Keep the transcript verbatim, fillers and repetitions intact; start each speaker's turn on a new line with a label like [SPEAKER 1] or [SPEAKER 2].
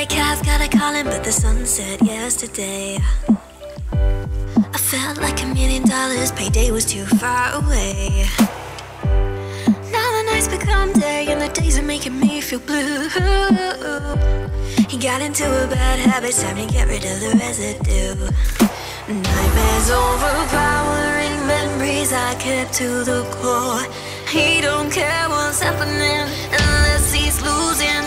[SPEAKER 1] like I've got a calling, but the sun set yesterday. I felt like a million dollars, payday was too far away. Now the nights become day and the days are making me feel blue. He got into a bad habit, time to get rid of the residue. Nightmares overpowering memories I kept to the core. He don't care what's happening unless he's losing.